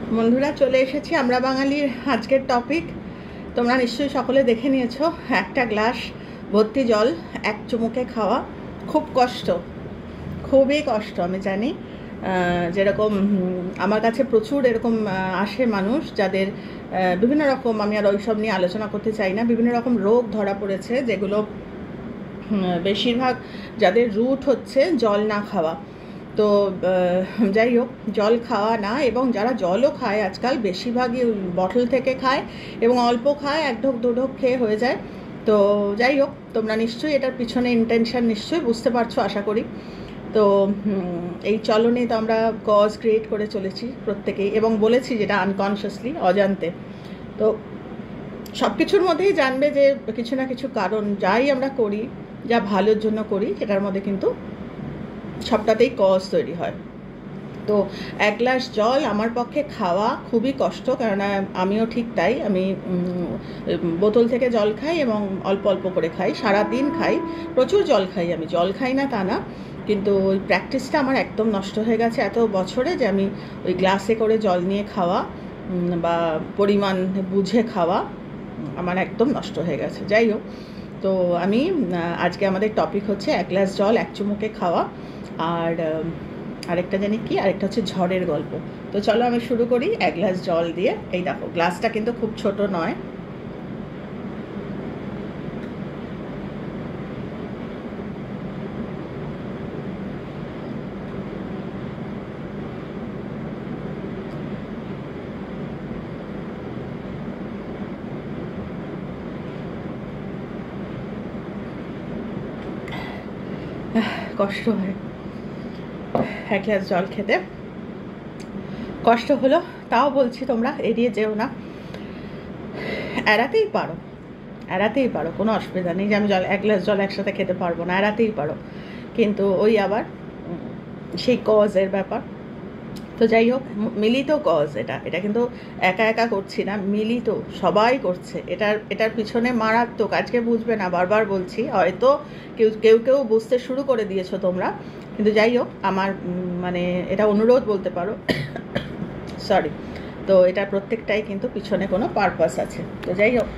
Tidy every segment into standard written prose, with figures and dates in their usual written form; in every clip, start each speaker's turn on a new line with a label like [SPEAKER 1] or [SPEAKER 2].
[SPEAKER 1] বন্ধুরা, চলে এসেছি আমরা বাঙালির আজকের টপিক। তোমরা নিশ্চয়ই সকলে দেখে নিয়েছো, একটা গ্লাস ভর্তি জল এক চুমুকে খাওয়া খুব কষ্ট, খুবই কষ্ট। আমি জানি যেরকম আমার কাছে প্রচুর এরকম আসে মানুষ যাদের বিভিন্ন রকম, আমি আর ওইসব নিয়ে আলোচনা করতে চাই না, বিভিন্ন রকম রোগ ধরা পড়েছে, যেগুলো বেশিরভাগ যাদের রুট হচ্ছে জল না খাওয়া। তো যাই হোক, জল খাওয়া না, এবং যারা জলও খায় আজকাল বেশিরভাগই বটল থেকে খায় এবং অল্প খায়, এক ঢোক দু ঢোক খেয়ে হয়ে যায়। তো যাই হোক, তোমরা নিশ্চয়ই এটার পিছনে ইন্টেনশন নিশ্চয়ই বুঝতে পারছো আশা করি। তো এই চলনে তো আমরা কজ ক্রিয়েট করে চলেছি প্রত্যেকেই, এবং বলেছি যেটা আনকনসিয়াসলি, অজান্তে। তো সব কিছুর মধ্যেই জানবে যে কিছু না কিছু কারণ, যাই আমরা করি যা ভালোর জন্য করি, সেটার মধ্যে কিন্তু সবটাতেই কজ তৈরি হয়। তো এক গ্লাস জল আমার পক্ষে খাওয়া খুবই কষ্ট, কেননা আমিও ঠিক তাই। আমি বোতল থেকে জল খাই এবং অল্প অল্প করে খাই, সারাদিন খাই, প্রচুর জল খাই। আমি জল খাই না তা না, কিন্তু ওই প্র্যাকটিসটা আমার একদম নষ্ট হয়ে গেছে এত বছরে, যে আমি ওই গ্লাসে করে জল নিয়ে খাওয়া বা পরিমাণ বুঝে খাওয়া আমার একদম নষ্ট হয়ে গেছে। যাই হোক, তো আমি আজকে আমাদের টপিক হচ্ছে এক গ্লাস জল এক চুমুকে খাওয়া, আর আরেকটা জানি কি, আরেকটা হচ্ছে ঝড়ের গল্প। তো চলো আমি শুরু করি এক গ্লাস জল দিয়ে। এই দেখো, গ্লাসটা কিন্তু খুব ছোট নয়। কষ্ট হয় এক গ্লাস জল খেতে, কষ্ট হলো, তাও বলছি তোমরা এড়িয়ে যেও না। এড়াতেই পারো, এড়াতেই পারো, কোনো অসুবিধা নেই যে আমি এক গ্লাস জল একসাথে খেতে পারবো না, এড়াতেই পারো। কিন্তু ওই আবার সেই কজের ব্যাপার। তো যাই হোক, মিলিত কজ, এটা কিন্তু একা একা করছি না, মিলিত, সবাই করছে। এটার পিছনে মারাত্মক, আজকে বুঝবে না, বারবার বলছি, হয়তো কেউ কেউ বুঝতে শুরু করে দিয়েছো তোমরা, কিন্তু যাই হোক, আমার মানে এটা অনুরোধ বলতে পারো, সরি। তো এটা প্রত্যেকটাই কিন্তু পিছনে কোনো পারপাস আছে। তো যাই হোক,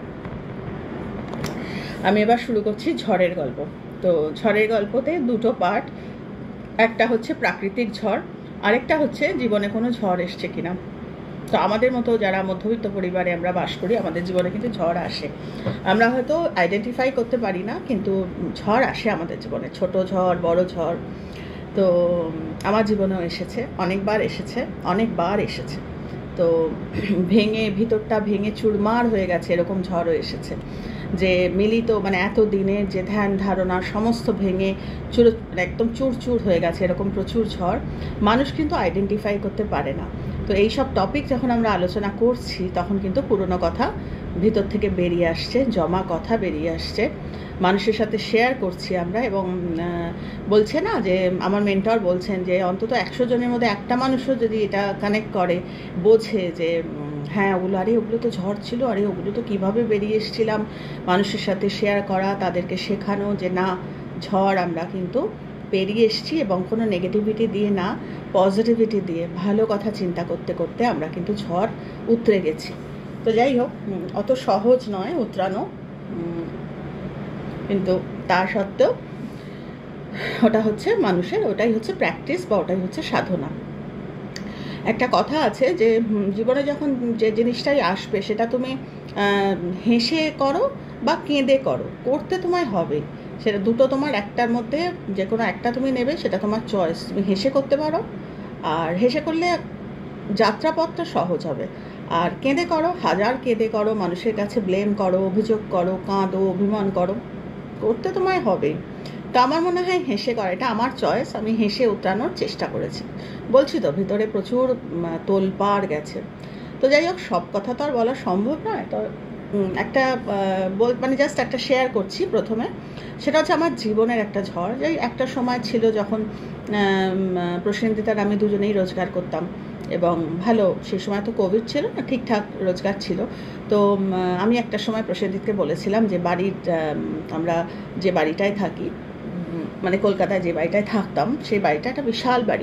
[SPEAKER 1] আমি এবার শুরু করছি ঝড়ের গল্প। তো ঝড়ের গল্পতে দুটো পার্ট, একটা হচ্ছে প্রাকৃতিক ঝড়, আরেকটা হচ্ছে জীবনে কোনো ঝড় এসছে কিনা। তো আমাদের মতো যারা মধ্যবিত্ত পরিবারে আমরা বাস করি, আমাদের জীবনে কিন্তু ঝড় আসে, আমরা হয়তো আইডেন্টিফাই করতে পারি না, কিন্তু ঝড় আসে আমাদের জীবনে, ছোট ঝড়, বড় ঝড়। তো আমার জীবনেও এসেছে, অনেকবার এসেছে, অনেকবার এসেছে। তো ভিতরটা ভেঙে চুরমার হয়ে গেছে, এরকম ঝড়ও এসেছে, যে মিলিত মানে এত দিনের যে ধ্যান ধারণা সমস্ত ভেঙে একদম চুরচুর হয়ে গেছে, এরকম প্রচুর ঝড় মানুষ কিন্তু আইডেন্টিফাই করতে পারে না। তো এই সব টপিক যখন আমরা আলোচনা করছি, তখন কিন্তু পুরনো কথা ভিতর থেকে বেরিয়ে আসছে, জমা কথা বেরিয়ে আসছে, মানুষের সাথে শেয়ার করছি আমরা। এবং বলছে না যে, আমার মেন্টর বলছেন যে অন্তত 100 জনের মধ্যে একটা মানুষও যদি এটা কানেক্ট করে, বোঝে যে হ্যাঁ, ওগুলো তো ঝড় ছিল, ওগুলো তো কীভাবে বেরিয়ে এসেছিলাম, মানুষের সাথে শেয়ার করা, তাদেরকে শেখানো যে না, ঝড় আমরা কিন্তু পেরিয়ে এসেছি, এবং কোনো নেগেটিভিটি দিয়ে না, পজিটিভিটি দিয়ে, ভালো কথা চিন্তা করতে করতে আমরা কিন্তু ঝড় উতরে গেছি। তো যাই হোক, অত সহজ নয় উতরানো, কিন্তু তা সত্ত্বেও ওটা হচ্ছে মানুষের, ওটাই হচ্ছে প্র্যাকটিস, বা ওটাই হচ্ছে সাধনা। একটা কথা আছে যে জীবনে যখন যে জিনিসটাই আসবে, সেটা তুমি হেসে করো বা কেঁদে করো, করতে তোমায় হবে। সেটা দুটো তোমার একটার মধ্যে যে কোনো একটা তুমি নেবে, সেটা তোমার চয়েস। তুমি হেসে করতে পারো, আর হেসে করলে যাত্রাপথটা সহজ হবে। আর কেঁদে করো, হাজার কেঁদে করো, মানুষের কাছে ব্লেম করো, অভিযোগ করো, কাঁদো, অভিমান করো, করতে তোমায় হবে। তো আমার মনে হয় হেসে করা, এটা আমার চয়েস, আমি হেসে উতরানোর চেষ্টা করেছি। বলছি তো, ভিতরে প্রচুর তোলপাড় গেছে। তো যাই হোক, সব কথা তো আর বলা সম্ভব নয়। তো একটা মানে জাস্ট একটা শেয়ার করছি প্রথমে। সেটা হচ্ছে আমার জীবনের একটা ঝড়। যাই একটা সময় ছিল যখন প্রসেনজিৎ আর আমি দুজনেই রোজগার করতাম, এবং ভালো, সে সময় তো কোভিড ছিল না, ঠিকঠাক রোজগার ছিল। তো আমি একটা সময় প্রসেনজিৎকে বলেছিলাম যে বাড়ির, আমরা যে বাড়িটায় থাকি, মানে কলকাতায় যে বাড়িটায় থাকতাম, সেই বাড়িটা একটা বিশাল বাড়ি,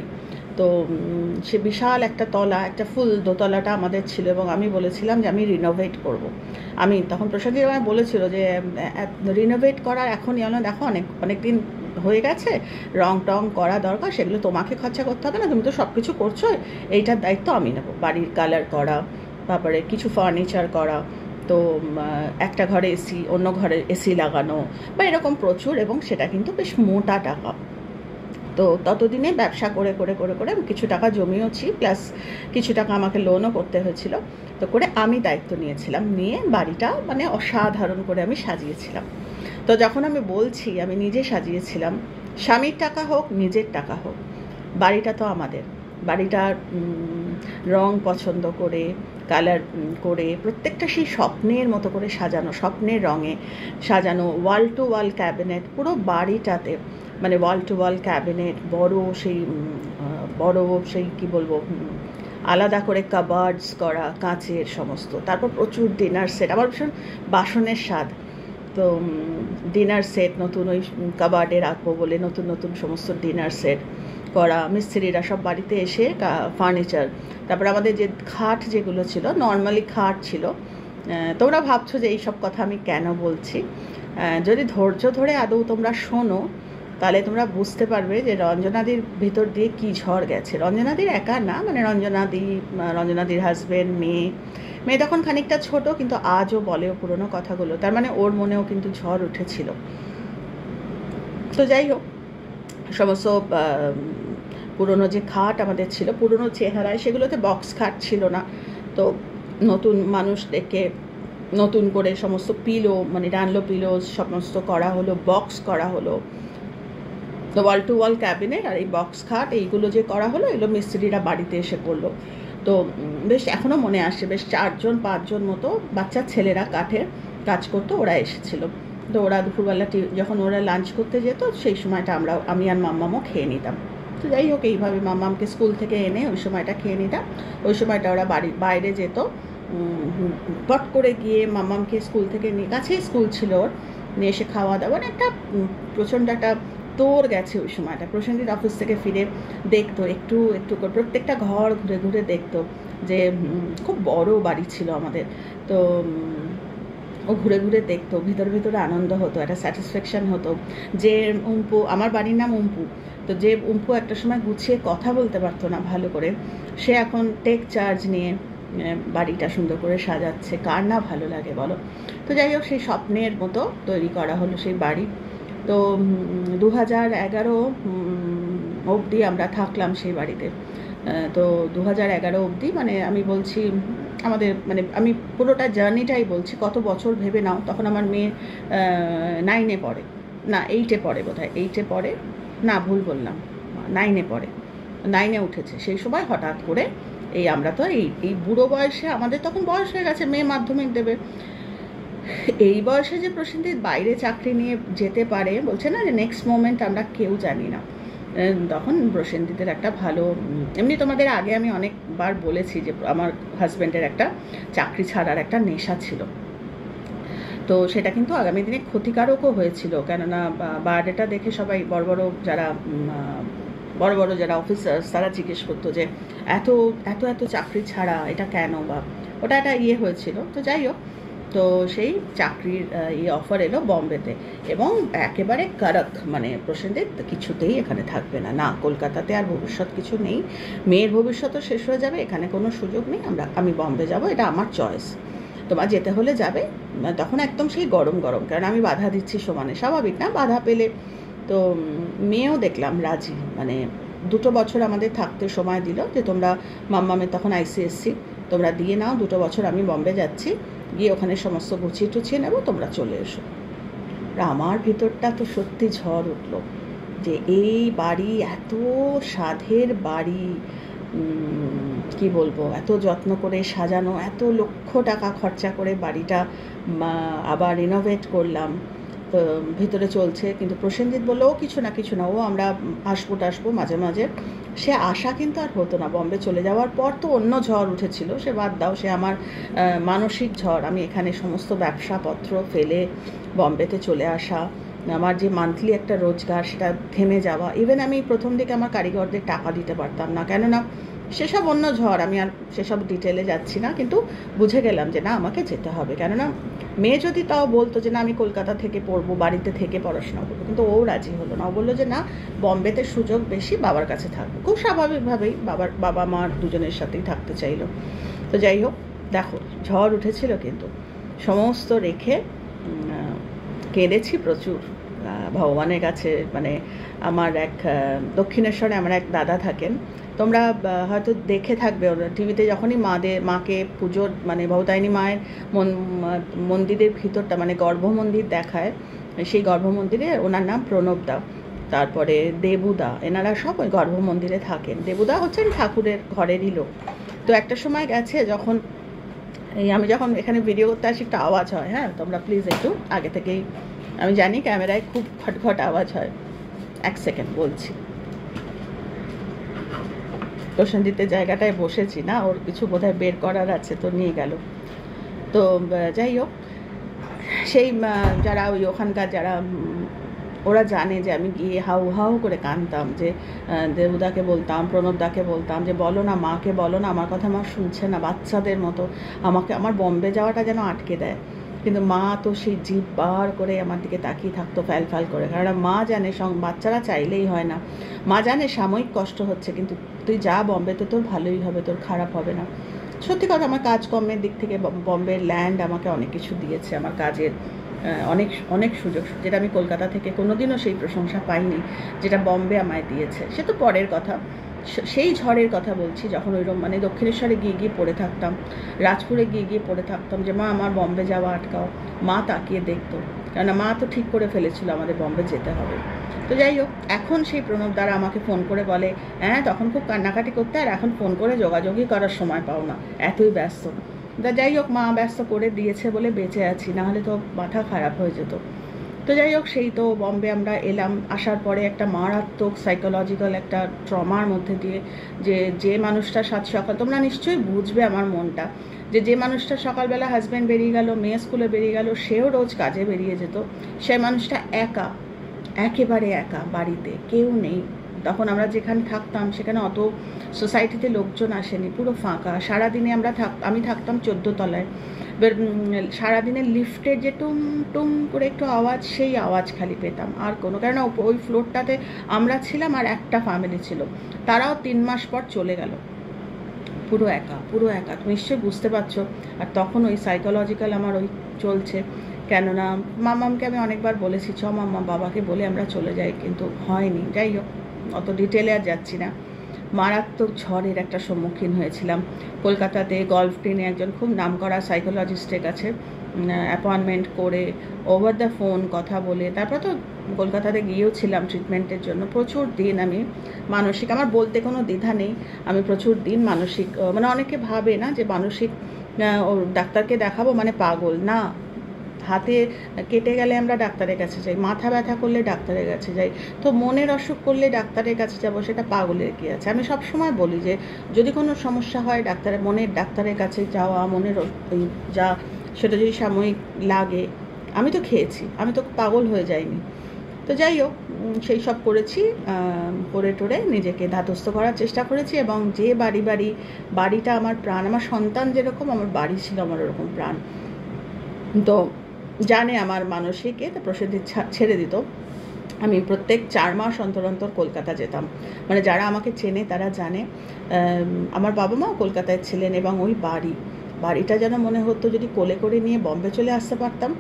[SPEAKER 1] তো সে বিশাল একটা তলা, একটা ফুল দোতলাটা আমাদের ছিল, এবং আমি বলেছিলাম যে আমি রিনোভেট করব। আমি তখন প্রসাদজি আমায় বলেছিল যে রিনোভেট করার এখনই হলো, দেখো অনেক দিন হয়ে গেছে, রং টং করা দরকার, সেগুলো তোমাকে খরচা করতে হবে না, তুমি তো সব কিছু করছো, এইটার দায়িত্ব আমি নেবো। বাড়ির কালার করা, তারপরে কিছু ফার্নিচার করা, তো একটা ঘরে এসি, অন্য ঘরে এসি লাগানো, বা এরকম প্রচুর, এবং সেটা কিন্তু বেশ মোটা টাকা। তো ততদিনে ব্যবসা করে করে করে করে কিছু টাকা জমিয়েছি, প্লাস কিছু টাকা আমাকে লোনও করতে হয়েছিল। তো করে আমি দায়িত্ব নিয়েছিলাম, নিয়ে বাড়িটা মানে অসাধারণ করে আমি সাজিয়েছিলাম। তো যখন আমি বলছি আমি নিজে সাজিয়েছিলাম, স্বামীর টাকা হোক নিজের টাকা হোক, বাড়িটা তো আমাদের। বাড়িটার রং পছন্দ করে, কালার করে, প্রত্যেকটা সেই স্বপ্নের মতো করে সাজানো, স্বপ্নের রঙে সাজানো, ওয়াল টু ওয়াল ক্যাবিনেট পুরো বাড়িটাতে, মানে ওয়াল টু ওয়াল ক্যাবিনেট, বড় সেই কি বলবো, আলাদা করে কাবার্ডস করা কাঁচের সমস্ত, তারপর প্রচুর ডিনার সেট, আমার ভীষণ বাসনের স্বাদ। তো ডিনার সেট নতুন ওই কাবার্ডে রাখবো বলে নতুন নতুন সমস্ত ডিনার সেট করা, মিস্ত্রিরা সব বাড়িতে এসে ফার্নিচার, তারপর আমাদের যে খাট যেগুলো ছিল, নর্মালি খাট ছিল। তোমরা ভাবছো যে এইসব কথা আমি কেন বলছি, যদি ধৈর্য ধরে আদৌ তোমরা শোনো তাহলে তোমরা বুঝতে পারবে যে রঞ্জনাদির ভিতর দিয়ে কী ঝড় গেছে। রঞ্জনাদির একা না, মানে রঞ্জনাদির হাজব্যান্ড, মেয়ে তখন খানিকটা ছোট, কিন্তু আজও বলেও পুরনো কথাগুলো, তার মানে ওর মনেও কিন্তু ঝড় উঠেছিল। তো যাই হোক, সমস্ত পুরনো যে খাট আমাদের ছিল পুরনো চেহারায়, সেগুলোতে বক্স খাট ছিল না। তো নতুন মানুষ ডেকে নতুন করে সমস্ত পিলো, মানে ডানলো পিলো সমস্ত করা হলো, বক্স করা হলো, তো ওয়াল টু ওয়াল ক্যাবিনেট আর এই বক্স খাট এইগুলো যে করা হলো, এগুলো মিস্ত্রিরা বাড়িতে এসে করলো। তো বেশ এখনও মনে আসে, বেশ 4-5 মতো বাচ্চা ছেলেরা কাঠের কাজ করতো, ওরা এসেছিলো। তো ওরা দুপুরবেলা যখন ওরা লাঞ্চ করতে যেত, সেই সময়টা আমি আর মাম্মামও খেয়ে নিতাম। তো যাই হোক, এইভাবে মাম্মামকে স্কুল থেকে এনে ওই সময়টা খেয়ে নিতাম। ওই সময়টা ওরা বাইরে যেত, পট করে গিয়ে মাম্মামকে স্কুল থেকে নিয়ে, কাছেই স্কুল ছিল ওর, নিয়ে এসে খাওয়া দাওয়া, একটা প্রচণ্ড একটা তোর গেছে ওই সময়টা। প্রসেনজিৎ অফিস থেকে ফিরে দেখতো একটু একটু করে প্রত্যেকটা ঘর ঘুরে ঘুরে দেখতো, যে খুব বড় বাড়ি ছিল আমাদের। তো ও ঘুরে ঘুরে দেখতো, ভিতরে আনন্দ হতো, একটা স্যাটিসফ্যাকশান হতো যে উম্পু, আমার বাড়ির নাম উম্পু, তো যে উম্পু একটা সময় গুছিয়ে কথা বলতে পারতো না ভালো করে, সে এখন টেক চার্জ নিয়ে বাড়িটা সুন্দর করে সাজাচ্ছে। কার না ভালো লাগে বলো। তো যাই হোক, সেই স্বপ্নের মতো তৈরি করা হলো সেই বাড়ি। তো 2011 অবধি আমরা থাকলাম সেই বাড়িতে। তো 2011 অবধি, মানে আমি বলছি আমাদের, মানে আমি পুরোটা জার্নিটাই বলছি, কত বছর ভেবে নাও। তখন আমার মেয়ে 9-এ পড়ে, না 8-এ পড়ে বোধহয়, 8-এ পড়ে, না ভুল বললাম, 9-এ পড়ে, 9-এ উঠেছে। সেই সময় হঠাৎ করে আমরা তো এই বুড়ো বয়সে, আমাদের তখন বয়স হয়ে গেছে, মেয়ে মাধ্যমিক দেবে, এই বয়সে যে প্রসেনজিৎ বাইরে চাকরি নিয়ে যেতে পারে, বলছে না যে নেক্সট মোমেন্ট আমরা কেউ জানি না। তখন প্রসেনজিতের একটা ভালো, এমনি তোমাদের আগে আমি অনেকবার বলেছি যে আমার হাজব্যান্ডের একটা চাকরি ছাড়ার একটা নেশা ছিল। তো সেটা কিন্তু আগামী দিনে ক্ষতিকারকও হয়েছিল, কেননা বায়োডাটা দেখে সবাই বড় বড় যারা অফিসার্স, তারা জিজ্ঞেস করতো যে এত এত এত চাকরি ছাড়া এটা কেন, বা ওটা একটা হয়েছিল। তো যাই হোক, তো সেই চাকরির অফার এলো বম্বেতে, এবং একেবারে কারক, মানে প্রসেনজিৎ কিছুতেই এখানে থাকবে না, না কলকাতাতে আর ভবিষ্যৎ কিছু নেই, মেয়ের ভবিষ্যৎও শেষ হয়ে যাবে, এখানে কোনো সুযোগ নেই, আমি বম্বে যাব, এটা আমার চয়েস, তোমার যেতে হলে যাবে। তখন একদম সেই গরম, কারণ আমি বাধা দিচ্ছি সমানে, স্বাভাবিক না বাধা পেলে। তো মেয়েও দেখলাম রাজি, মানে 2 বছর আমাদের থাকতে সময় দিল, যে তোমরা মাম্মামের তখন ICSC, তোমরা দিয়ে নাও, 2 বছর আমি বম্বে যাচ্ছি, গিয়ে ওখানে সমস্ত গুছিয়ে নেবো, তোমরা চলে এসো। আমার ভিতরটা তো সত্যি ঝড় উঠলো, যে এই বাড়ি, এত সাধের বাড়ি, কি বলবো, এত যত্ন করে সাজানো, এত লক্ষ টাকা খরচা করে বাড়িটা আবার রিনোভেট করলাম, ভিতরে চলছে। কিন্তু প্রসেনজিৎ বললো ও কিছু না, ও আমরা আসবো মাঝে মাঝে, সে আশা কিন্তু আর হতো না। বম্বে চলে যাওয়ার পর তো অন্য ঝড় উঠেছিল, সে বাদ দাও, সে আমার মানসিক ঝড়। আমি এখানে সমস্ত ব্যবসাপত্র ফেলে বম্বেতে চলে আসা, আমার যে মান্থলি একটা রোজগার সেটা থেমে যাওয়া। ইভেন আমি প্রথম দিকে আমার কারিগরদের টাকা দিতে পারতাম না, কেননা সেসব অন্য ঝড়, আমি আর সেসব ডিটেলে যাচ্ছি না, কিন্তু বুঝে গেলাম যে না, আমাকে যেতে হবে। কেননা মেয়ে যদি তাও বলতো যে না আমি কলকাতা থেকে পড়বো, বাড়িতে থেকে পড়াশোনা করবো, কিন্তু ও রাজি হলো না। ও বললো যে না, বম্বেতে সুযোগ বেশি, বাবার কাছে থাকবে। খুব স্বাভাবিকভাবেই বাবা মা দুজনের সাথেই থাকতে চাইলো। তো যাই হোক, দেখো ঝড় উঠেছিল, কিন্তু সমস্ত রেখে কেঁদেছি প্রচুর ভগবানের কাছে। মানে আমার এক দক্ষিণেশ্বরে আমার এক দাদা থাকেন, তোমরা হয়তো দেখে থাকবে ওরা টিভিতে, যখনই মাকে পুজোর মানে ভবতারিণী মায়ের মন্দিরের ভিতরটা মানে গর্ভ মন্দির দেখায়, সেই গর্ভ মন্দিরে ওনার নাম প্রণবদা, তারপরে দেবুদা, এনারা সব ওই গর্ভ মন্দিরে থাকেন। দেবুদা হচ্ছেন ঠাকুরের ঘরেরই লোক। তো একটা সময় গেছে যখন আমি যখন এখানে ভিডিও করতে আসি একটু আওয়াজ হয়, হ্যাঁ তোমরা প্লিজ একটু আগে থেকেই, আমি জানি ক্যামেরায় খুব খটখট আওয়াজ হয়, এক সেকেন্ড বলছি। প্রসেনজিতের জায়গাটায় বসেছি না, ওর কিছু বোধহয় বের করার আছে, তো নিয়ে গেল। তো যাই হোক, সেই যারা ওই ওখানকার যারা, ওরা জানে যে আমি গিয়ে হাউ হাউ করে কাঁদতাম, যে দেবুদাকে বলতাম, প্রণবদাকে বলতাম যে বলো না, মাকে বলো না, আমার কথা মা শুনছে না, বাচ্চাদের মতো আমাকে, আমার বম্বে যাওয়াটা যেন আটকে দেয়। কিন্তু মা তো সেই জিভ বার করে আমার দিকে তাকিয়ে থাকতো ফ্যাল ফ্যাল করে, কারণ মা জানে বাচ্চারা চাইলেই হয় না, মা জানে সাময়িক কষ্ট হচ্ছে, কিন্তু তুই যা, বম্বেতে তোর ভালোই হবে, তোর খারাপ হবে না। সত্যি কথা, আমার কাজকর্মের দিক থেকে বম্বের ল্যান্ড আমাকে অনেক কিছু দিয়েছে, আমার কাজের অনেক অনেক সুযোগ, যেটা আমি কলকাতা থেকে কোনোদিনও সেই প্রশংসা পাইনি যেটা বম্বে আমায় দিয়েছে। সে তো পরের কথা, সেই ঝড়ের কথা বলছি, যখন ওইরকম মানে দক্ষিণেশ্বরে গিয়ে পড়ে থাকতাম, রাজপুরে গিয়ে পড়ে থাকতাম যে মা আমার বম্বে যাওয়া আটকাও। মা তাকিয়ে দেখতো, কেননা মা তো ঠিক করে ফেলেছিল আমাদের বম্বে যেতে হবে। তো যাই হোক, এখন সেই প্রণব দ্বারা আমাকে ফোন করে বলে, হ্যাঁ তখন খুব কান্নাকাটি করতে, আর এখন ফোন করে যোগাযোগই করার সময় পাও না, এতই ব্যস্ত। যাই হোক, মা ব্যস্ত করে দিয়েছে বলে বেঁচে আছি, নাহলে তো মাথা খারাপ হয়ে যেত। তো যাই হোক, সেই তো বম্বে আমরা এলাম, আসার পরে একটা মারাত্মক সাইকোলজিক্যাল একটা ট্রমার মধ্যে দিয়ে, যে মানুষটা সাত সকাল, তোমরা নিশ্চয়ই বুঝবে আমার মনটা, যে মানুষটা সকালবেলা হাজব্যান্ড বেরিয়ে গেল, মেয়ে স্কুলে বেরিয়ে গেল, সেও রোজ কাজে বেরিয়ে যেত, সেই মানুষটা একা, একেবারে একা, বাড়িতে কেউ নেই। তখন আমরা যেখানে থাকতাম সেখানে অত সোসাইটিতে লোকজন আসেনি, পুরো ফাঁকা। সারাদিনে আমি থাকতাম 14 তলায়, সারাদিনে লিফটের যে টুম টুম করে একটু আওয়াজ, সেই আওয়াজ খালি পেতাম, আর কোনো, কারণ ওই ফ্লোরটাতে আমরা ছিলাম আর একটা ফ্যামিলি ছিল, তারাও 3 মাস পর চলে গেল। পুরো একা, পুরো একা, তুমি নিশ্চয়ই বুঝতে পারছো। আর তখন ওই সাইকোলজিক্যাল আমার ওই চলছে, কেননা মামামকে আমি অনেকবার বলেছি চ মাম্মা বাবাকে বলে আমরা চলে যাই, কিন্তু হয়নি। যাই হোক, অত ডিটেলে আর যাচ্ছি না। মারাত্মক ঝড়ের একটা সম্মুখীন হয়েছিলাম কলকাতাতে, গল্ফ ট্রেনে একজন খুব নামকরা সাইকোলজিস্টের কাছে অ্যাপয়েন্টমেন্ট করে, ওভার দ্য ফোন কথা বলে, তারপর তো কলকাতাতে গিয়েও ছিলাম ট্রিটমেন্টের জন্য। প্রচুর দিন আমি মানসিক, আমার বলতে কোনো দ্বিধা নেই, আমি প্রচুর দিন মানসিক, মানে অনেকে ভাবে না যে মানসিক ডাক্তারকে দেখাবো মানে পাগল, না, হাতে কেটে গেলে আমরা ডাক্তারের কাছে যাই, মাথা ব্যথা করলে ডাক্তারের কাছে যাই, তো মনের অসুখ করলে ডাক্তারের কাছে যাব, সেটা পাগলের কি আছে? আমি সবসময় বলি যে যদি কোনো সমস্যা হয় মনের ডাক্তারের কাছে যাওয়া, মনের যা সেটা যদি সাময়িক লাগে, আমি তো খেয়েছি, আমি তো পাগল হয়ে যাইনি। তো যাই হোক, সেই সব করেছি, করে টোরে নিজেকে ধাতস্থ করার চেষ্টা করেছি, এবং যে বাড়িটা আমার প্রাণ, আমার সন্তান যেরকম আমার বাড়ি ছিল আমার ওরকম প্রাণ। তো জানে আমার মানসিকে, তো প্রসেনজিৎ ছেড়ে দিত, আমি প্রত্যেক 4 মাস অন্তর অন্তর কলকাতা যেতাম। মানে যারা আমাকে চেনে তারা জানে, আমার বাবা মাও কলকাতায় ছিলেন, এবং ওই বাড়িটা যেন মনে হতো যদি কোলে করে নিয়ে বম্বে চলে আসতে পারতাম।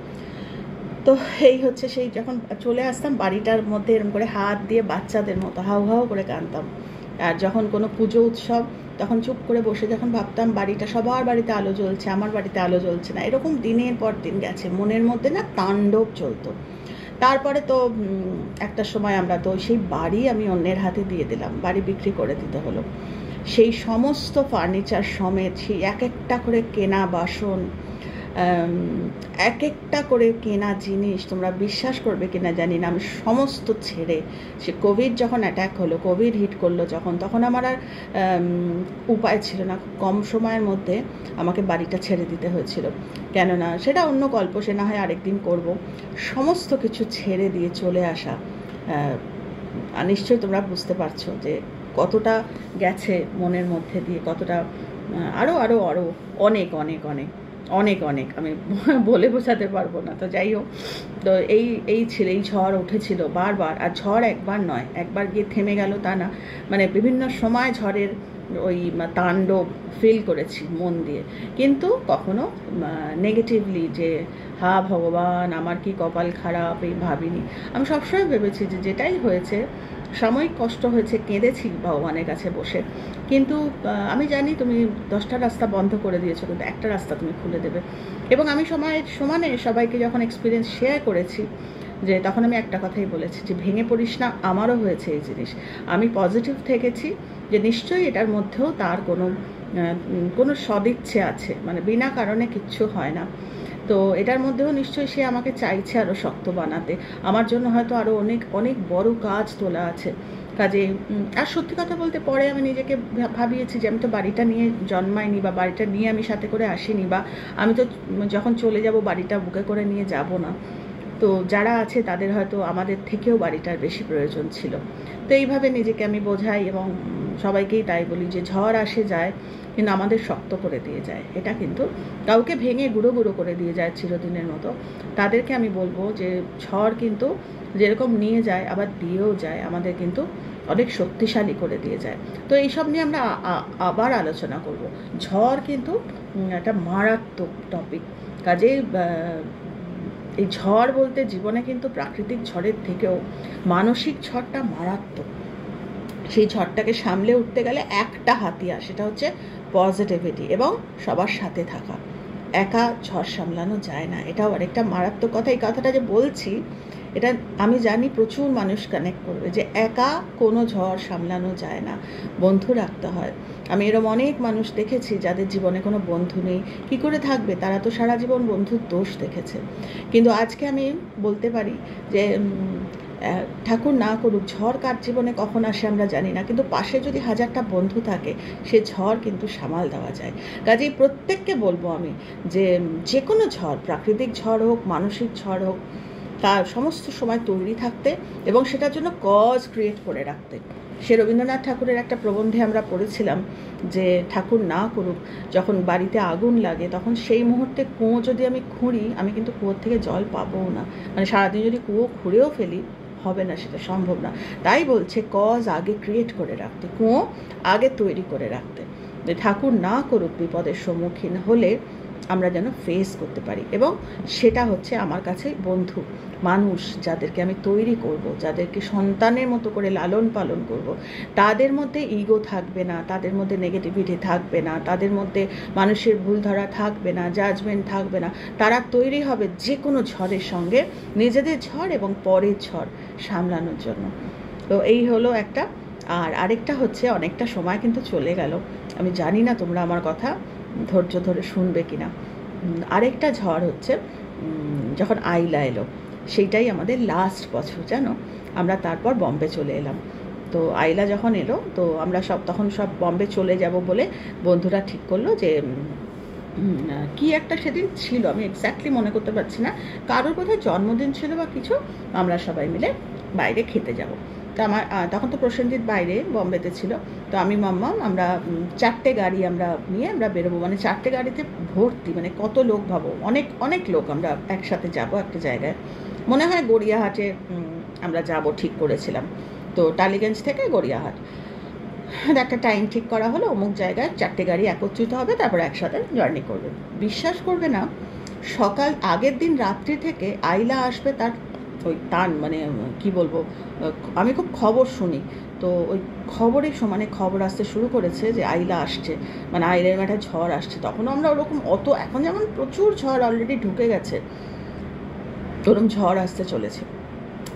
[SPEAKER 1] তো এই হচ্ছে, সেই যখন চলে আসতাম বাড়িটার মধ্যে এরকম করে হাত দিয়ে বাচ্চাদের মতো হাউ হাউ করে কাঁদতাম। আর যখন কোনো পুজো উৎসব, তখন চুপ করে বসে যখন ভাবতাম বাড়িটা, সবার বাড়িতে আলো জ্বলছে, আমার বাড়িতে আলো জ্বলছে না, এরকম দিনের পর দিন গেছে, মনের মধ্যে না তাণ্ডব চলতো। তারপরে তো একটা সময় আমরা তো সেই বাড়ি আমি অন্যের হাতে দিয়ে দিলাম, বাড়ি বিক্রি করে দিতে হলো। সেই সমস্ত ফার্নিচার সমেত, সেই এক একটা করে কেনা বাসন, এক একটা করে কেনা জিনিস তোমরা বিশ্বাস করবে কিনা জানি না, আমি সমস্ত ছেড়ে, সে কোভিড যখন অ্যাটাক হলো, কোভিড হিট করলো তখন আমার আর উপায় ছিল না, কম সময়ের মধ্যে আমাকে বাড়িটা ছেড়ে দিতে হয়েছিল। কেননা সেটা অন্য গল্প, সে না হয় আরেকদিন করব। সমস্ত কিছু ছেড়ে দিয়ে চলে আসা, নিশ্চয়ই তোমরা বুঝতে পারছো যে কতটা গেছে মনের মধ্যে দিয়ে, কতটা আরও আরও আরও অনেক অনেক অনেক অনেক অনেক আমি বলে বোঝাতে পারবো না। তো যাই হোক, তো এই ছিল, এই ঝড় উঠেছিল বারবার, আর ঝড় একবার নয়, একবার গিয়ে থেমে গেল তা না, মানে বিভিন্ন সময় ঝড়ের ওই তাণ্ডব ফিল করেছি মন দিয়ে, কিন্তু কখনো নেগেটিভলি যে হা ভগবান আমার কি কপাল খারাপ এই ভাবিনি। আমি সবসময় ভেবেছি যে যেটাই হয়েছে সাময়িক কষ্ট হয়েছে, কেঁদেছি ভগবানের কাছে বসে, কিন্তু আমি জানি তুমি 10টা রাস্তা বন্ধ করে দিয়েছো, কিন্তু একটা রাস্তা তুমি খুলে দেবে। এবং আমি সমানে সবাইকে যখন এক্সপিরিয়েন্স শেয়ার করেছি, যে তখন আমি একটা কথাই বলেছি যে ভেঙে পড়িস না, আমারও হয়েছে এই জিনিস, আমি পজিটিভ থেকেছি যে নিশ্চয়ই এটার মধ্যেও তার কোনো সদিচ্ছে আছে, মানে বিনা কারণে কিচ্ছু হয় না। তো এটার মধ্যেও নিশ্চয়ই সে আমাকে চাইছে আরও শক্ত বানাতে, আমার জন্য হয়তো আরও অনেক অনেক বড় কাজ তোলা আছে। কাজে আর সত্যি কথা বলতে পরে আমি নিজেকে ভাবিয়েছি যে আমি তো বাড়িটা নিয়ে জন্মাইনি, বা বাড়িটা নিয়ে আমি সাথে করে আসিনি, বা আমি তো যখন চলে যাব বাড়িটা বুকে করে নিয়ে যাব না। তো যারা আছে তাদের হয়তো আমাদের থেকেও বাড়িটার বেশি প্রয়োজন ছিল। তো এইভাবে নিজেকে আমি বোঝাই এবং সবাইকেই তাই বলি যে ঝড় আসে যায়, কিন্তু আমাদের শক্ত করে দিয়ে যায়। এটা কিন্তু কাউকে ভেঙে গুঁড়ো গুঁড়ো করে দিয়ে যায় চিরদিনের মতো, তাদেরকে আমি বলবো যে ঝড় কিন্তু যেরকম নিয়ে যায় আবার দিয়েও যায়, আমাদের কিন্তু অনেক শক্তিশালী করে দিয়ে যায়। তো এইসব নিয়ে আমরা আবার আলোচনা করব। ঝড় কিন্তু একটা মারাত্মক টপিক, কাজেই এই ঝড় বলতে জীবনে কিন্তু প্রাকৃতিক ঝড়ের থেকেও মানসিক ঝড়টা মারাত্মক। সেই ঝড়টাকে সামলে উঠতে গেলে একটা হাতিয়ার, সেটা হচ্ছে পজিটিভিটি এবং সবার সাথে থাকা। একা ঝড় সামলানো যায় না, এটাও আরেকটা মারাত্মক কথা। এই কথাটা যে বলছি, এটা আমি জানি প্রচুর মানুষ কানেক্ট করবে যে একা কোনো ঝড় সামলানো যায় না, বন্ধু রাখতে হয়। আমি এরকম অনেক মানুষ দেখেছি যাদের জীবনে কোনো বন্ধু নেই, কী করে থাকবে, তারা তো সারা জীবন বন্ধুর দোষ দেখেছে। কিন্তু আজকে আমি বলতে পারি যে ঠাকুর না করুক, ঝড় কার জীবনে কখন আসে আমরা জানি না, কিন্তু পাশে যদি 1000টা বন্ধু থাকে সে ঝড় কিন্তু সামাল দেওয়া যায়। কাজেই প্রত্যেককে বলবো আমি যে কোনো ঝড়, প্রাকৃতিক ঝড় হোক, মানসিক ঝড় হোক, তার সমস্ত সময় তৈরি থাকতে এবং সেটার জন্য কজ ক্রিয়েট করে রাখতে। সে রবীন্দ্রনাথ ঠাকুরের একটা প্রবন্ধে আমরা পড়েছিলাম যে ঠাকুর না করুক, যখন বাড়িতে আগুন লাগে তখন সেই মুহূর্তে কুয়ো যদি আমি খুঁড়ি, আমি কিন্তু কুয়োর থেকে জল পাবও না, মানে সারাদিন যদি কুয়ো খুঁড়েও ফেলি হবে না, সেটা সম্ভব না। তাই বলছে কজ আগে ক্রিয়েট করে রাখতে, কুয়ো আগে তৈরি করে রাখতে, যে ঠাকুর না করুক বিপদের সম্মুখীন হলে আমরা যেন ফেস করতে পারি। এবং সেটা হচ্ছে আমার কাছে বন্ধু, মানুষ যাদেরকে আমি তৈরি করব, যাদেরকে সন্তানের মতো করে লালন পালন করব, তাদের মধ্যে ইগো থাকবে না, তাদের মধ্যে নেগেটিভিটি থাকবে না, তাদের মধ্যে মানুষের ভুল ধরা থাকবে না, জাজমেন্ট থাকবে না। তারা তৈরি হবে যে কোনো ঝড়ের সঙ্গে, নিজেদের ঝড় এবং পরের ঝড় সামলানোর জন্য। তো এই হলো একটা। আর আরেকটা হচ্ছে, অনেকটা সময় কিন্তু চলে গেল, আমি জানি না তোমরা আমার কথা ধৈর্য ধরে শুনবে কিনা। আরেকটা ঝড় হচ্ছে যখন আইলা এলো, সেইটাই আমাদের লাস্ট বছর, জানো। আমরা তারপর বম্বে চলে এলাম। তো আইলা যখন এলো, তো আমরা তখন সব বম্বে চলে যাব বলে বন্ধুরা ঠিক করলো যে কি একটা সেদিন ছিল, আমি এক্স্যাক্টলি মনে করতে পারছি না, কারোর বোধহয় জন্মদিন ছিল বা কিছু, আমরা সবাই মিলে বাইরে খেতে যাব। তো আমার তখন তো প্রসেনজিৎ বাইরে বম্বেতে ছিল, তো আমি মাম্মাম আমরা 4টে গাড়ি আমরা নিয়ে আমরা বেরোবো, মানে 4টে গাড়িতে ভর্তি, মানে কত লোক ভাবো, অনেক অনেক লোক আমরা একসাথে যাব একটা জায়গায়, মনে হয় গড়িয়াহাটে আমরা যাব ঠিক করেছিলাম। তো টালিগঞ্জ থেকে গড়িয়াহাট একটা টাইম ঠিক করা হলো, অমুক জায়গায় 4টে গাড়ি একত্রিত হবে, তারপর একসাথে জার্নি করবে। বিশ্বাস করবে না, সকাল আগের দিন রাত্রি থেকে আইলা আসবে তার মানে কি বলবো, আমি খুব খবর শুনি, তো ওই খবরের সমানে খবর আসতে শুরু করেছে যে আইলা আসছে, মানে আইলার একটা ঝড় আসছে। তখন আমরা ওরকম এখন যেমন প্রচুর ঝড় অলরেডি ঢুকে গেছে, ওরকম ঝড় আসতে চলেছে।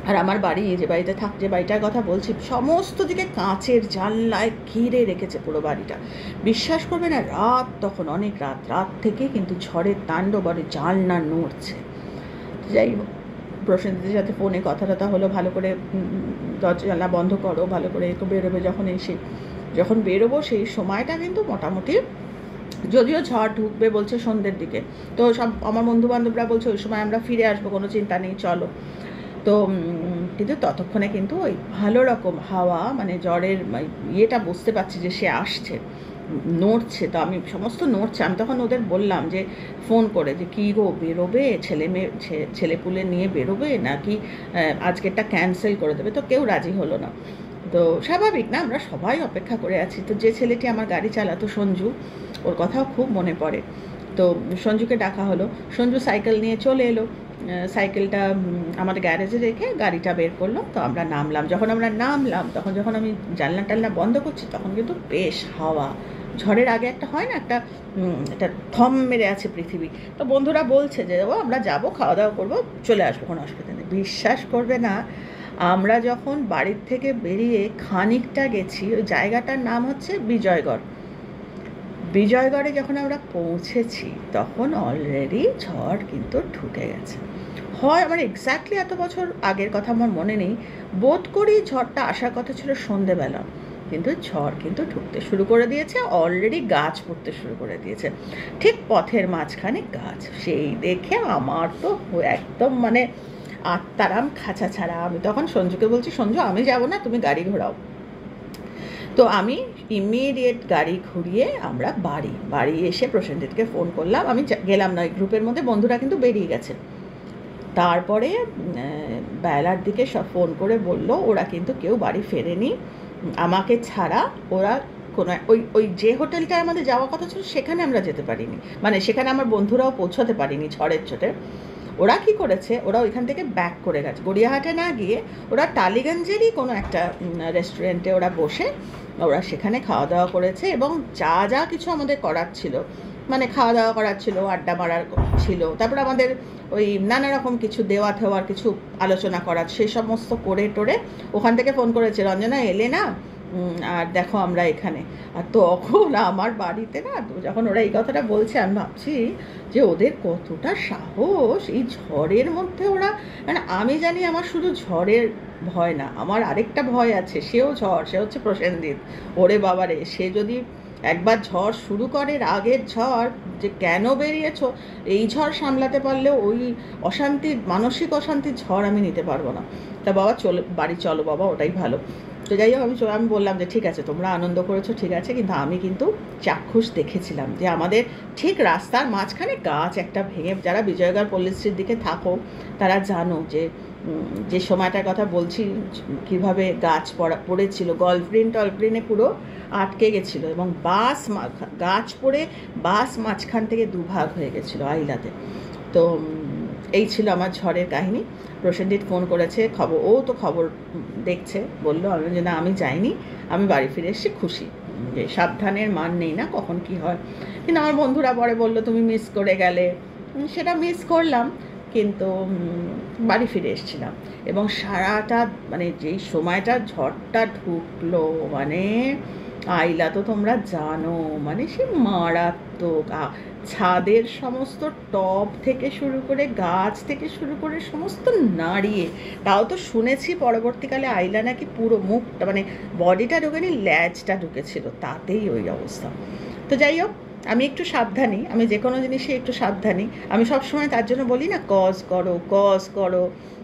[SPEAKER 1] আর আমার বাড়ি, যে বাড়িতে যে বাড়িটার কথা বলছি, সমস্ত দিকে কাঁচের জানলায় ঘিরে রেখেছে পুরো বাড়িটা। বিশ্বাস করবে না, রাত তখন অনেক রাত থেকে কিন্তু ঝড়ের তাণ্ডব, আর জানলা নড়ছে। যাই হোক, প্রসেনজিতের সাথে ফোনে কথা হলো, ভালো করে দরজা জানলা বন্ধ করো, ভালো করে বেরোবে যখন বেরোবো সেই সময়টা কিন্তু মোটামুটি, যদিও ঝড় ঢুকবে বলছে সন্ধ্যের দিকে, তো সব আমার বন্ধু বান্ধবরা বলছে ওই সময় আমরা ফিরে আসবো, কোনো চিন্তা নেই, চলো। তো কিন্তু ততক্ষণে কিন্তু ওই ভালো রকম হাওয়া, মানে জ্বরের ইয়েটা বুঝতে পারছি যে সে আসছে, নড়ছে। তো আমি সমস্ত নড়ছে, আমি তখন ওদের বললাম যে ফোন করে যে কী গো, বেরোবে ছেলেপুলে নিয়ে বেরোবে নাকি আজকেরটা ক্যান্সেল করে দেবে? তো কেউ রাজি হলো না। তো স্বাভাবিক না, আমরা সবাই অপেক্ষা করে আছি। তো যে ছেলেটি আমার গাড়ি চালাতো, সঞ্জু, ওর কথাও খুব মনে পড়ে। তো সঞ্জুকে ডাকা হলো, সঞ্জু সাইকেল নিয়ে চলে এলো, সাইকেলটা আমাদের গ্যারেজে রেখে গাড়িটা বের করলো। তো আমরা নামলাম, যখন যখন আমি জানলা টালনা বন্ধ করছি, তখন কিন্তু বেশ হাওয়া, ঝড়ের আগে একটা হয় না, একটা থম মেরে আছে পৃথিবী। তো বন্ধুরা বলছে যে ও আমরা যাবো, খাওয়া দাওয়া করবো, চলে আসবো, কোনো অসুবিধা নেই। বিশ্বাস করবে না, আমরা যখন বাড়ির থেকে বেরিয়ে খানিকটা গেছি, ওই জায়গাটার নাম হচ্ছে বিজয়গড়ে যখন আমরা পৌঁছেছি, তখন অলরেডি ঝড় কিন্তু ঢুকে গেছে। হয় আমার এক্স্যাক্টলি এত বছর আগের কথা আমার মনে নেই, বোধ করি ঝড়টা আসার কথা ছিল সন্ধেবেলা, কিন্তু ঝড় কিন্তু ঢুকতে শুরু করে দিয়েছে, অলরেডি গাছ পড়তে শুরু করে দিয়েছে, ঠিক পথের মাঝখানে গাছ। সেই দেখে আমার তো একদম মানে আত্মারাম খাঁচা ছাড়া। আমি তখন সঞ্জুকে বলছি, সঞ্জু আমি যাবো না, তুমি গাড়ি ঘোরাও। তো আমি ইমিডিয়েট গাড়ি ঘুরিয়ে আমরা বাড়ি এসে প্রসেনজিৎকে ফোন করলাম। আমি গেলাম না, ওই গ্রুপের মধ্যে বন্ধুরা কিন্তু বেরিয়ে গেছে। তারপরে বেলার দিকে সব ফোন করে বলল ওরা কিন্তু কেউ বাড়ি ফেরেনি আমাকে ছাড়া। ওরা কোনো ওই যে হোটেলটায় আমাদের যাওয়ার কথা ছিল সেখানে আমরা যেতে পারিনি, মানে সেখানে আমার বন্ধুরাও পৌঁছাতে পারিনি ঝড়ের চোটে। ওরা কি করেছে, ওরা ওইখান থেকে ব্যাক করে গেছে, গড়িয়াহাটে না গিয়ে ওরা টালিগঞ্জেরই কোনো একটা রেস্টুরেন্টে ওরা বসে ওরা সেখানে খাওয়া দাওয়া করেছে। এবং যা কিছু আমাদের করার ছিল, মানে খাওয়া দাওয়া করার ছিল, আড্ডা মারার ছিল, তারপর আমাদের ওই নানা রকম কিছু দেওয়া থেওয়ার কিছু আলোচনা করার, সেই সমস্ত করে টোরে ওখান থেকে ফোন করেছে, রঞ্জনা এলে না, আর দেখো আমরা এখানে। আর তখন আমার বাড়িতে না, যখন ওরা এই কথাটা বলছে, আমি ভাবছি যে ওদের কতটা সাহস, এই ঝড়ের মধ্যে ওরা, মানে আমি জানি আমার শুধু ঝড়ের ভয় না, আমার আরেকটা ভয় আছে, সেও ঝড়, সে হচ্ছে প্রসেনজিৎ। ওরে বাবারে, সে যদি একবার ঝড় শুরু করে, আগের ঝড় যে কেন বেরিয়েছো, এই ঝড় সামলাতে পারলেও ওই অশান্তির, মানসিক অশান্তির ঝড় আমি নিতে পারবো না। তা বাবা বাড়ি চলো বাবা, ওটাই ভালো। তো যাই হোক, আমি বললাম যে ঠিক আছে, তোমরা আনন্দ করেছো, ঠিক আছে, কিন্তু আমি কিন্তু চাক্ষুষ দেখেছিলাম যে আমাদের ঠিক রাস্তার মাঝখানে গাছ একটা ভেঙে, যারা বিজয়গড় পল্লীশ্রীর দিকে থাকো তারা জানো যে সময়টার কথা বলছি, কিভাবে গাছ পড়েছিল, টলগ্রিনে পুরো আটকে গেছিলো, এবং গাছ পড়ে বাস মাঝখান থেকে দুভাগ হয়ে গেছিলো আইলাতে। তো এই ছিল আমার ঝড়ের কাহিনী। প্রসেনজিৎ ফোন করেছে, ও তো খবর দেখছে, বললো আমি যে না আমি যাইনি, আমি বাড়ি ফিরে এসেছি, খুশি, যে সাবধানের মান নেই না, কখন কি হয়। কিন্তু আমার বন্ধুরা পরে বললো তুমি মিস করে গেলে, সেটা মিস করলাম, কিন্তু বাড়ি ফিরে এসেছিলাম। এবং সারাটা মানে যেই সময়টা ঝড়টা ঢুকলো, মানে আইলা তো তোমরা জানো, মানে সে মারাত্মক, ছাদের সমস্ত টব থেকে শুরু করে, গাছ থেকে শুরু করে সমস্ত নাড়িয়ে। তাও তো শুনেছি পরবর্তীকালে আইলা নাকি পুরো মুখটা, মানে বডিটা ঢুকেনি, ল্যাজটা ঢুকেছিল, তাতেই ওই অবস্থা। তো যাই হোক, আমি একটু সাবধানী, আমি যে কোনো জিনিসে একটু সাবধানী। আমি সবসময় তার জন্য বলি না, কজ করো,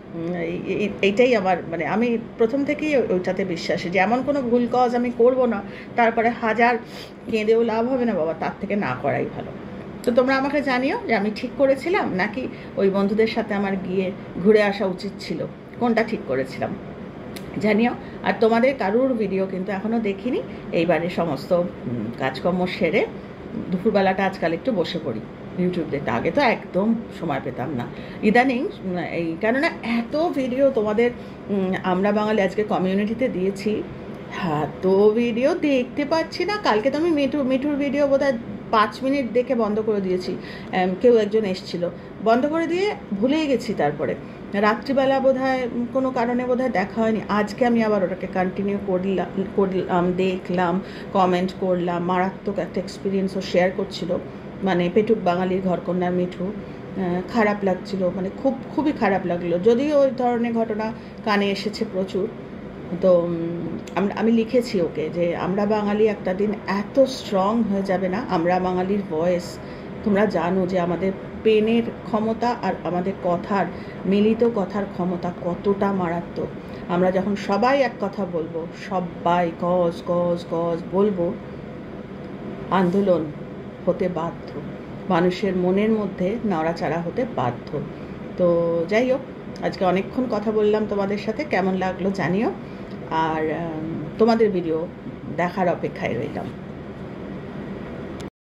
[SPEAKER 1] এইটাই আমার, মানে আমি প্রথম থেকেই ওইটাতে বিশ্বাসী, যে এমন কোনো ভুল কজ আমি করব না, তারপরে হাজার কেঁদেও লাভ হবে না বাবা, তার থেকে না করাই ভালো। তো তোমরা আমাকে জানিও যে আমি ঠিক করেছিলাম নাকি ওই বন্ধুদের সাথে আমার গিয়ে ঘুরে আসা উচিত ছিল, কোনটা ঠিক করেছিলাম জানিও। আর তোমাদের কারুর ভিডিও কিন্তু এখনও দেখিনি। এইবারে সমস্ত কাজকর্ম সেরে দুপুরবেলাটা আজকাল একটু বসে পড়ি ইউটিউব দেখতে, আগে তো একদম সময় পেতাম না ইদানিং। এই কেননা এত ভিডিও তোমাদের আমরা বাঙালি আজকে কমিউনিটিতে দিয়েছি, এত ভিডিও দেখতে পাচ্ছি না। কালকে তো আমি মিঠুর ভিডিও বোধহয় 5 মিনিট দেখে বন্ধ করে দিয়েছি, কেউ একজন এসছিল, বন্ধ করে দিয়ে ভুলেই গেছি। তারপরে রাত্রিবেলা বোধহয় কোনো কারণে বোধহয় দেখা হয়নি, আজকে আমি আবার ওটাকে কন্টিনিউ করলাম, দেখলাম, কমেন্ট করলাম। মারাত্মক একটা এক্সপিরিয়েন্সও শেয়ার করছিল, মানে পেটুক বাঙালির ঘরকন্যার মিঠু। খারাপ লাগছিল, মানে খুবই খারাপ লাগলো, যদিও ওই ধরনের ঘটনা কানে এসেছে প্রচুর। তো আমি লিখেছি ওকে যে আমরা বাঙালি একটা দিন এত স্ট্রং হয়ে যাবে না, আমরা বাঙালির ভয়েস, তোমরা জানো যে আমাদের পেনের ক্ষমতা আর আমাদের কথার মিলিত কথার ক্ষমতা কতটা মারাত্মক। আমরা যখন সবাই এক কথা বলবো, সবাই গজ গজ গজ বলবো, আন্দোলন হতে বাধ্য, মানুষের মনের মধ্যে নড়াচড়া হতে বাধ্য। তো যাই হোক, আজকে অনেকক্ষণ কথা বললাম তোমাদের সাথে, কেমন লাগলো জানিও, আর তোমাদের ভিডিও দেখার অপেক্ষায় রইলাম।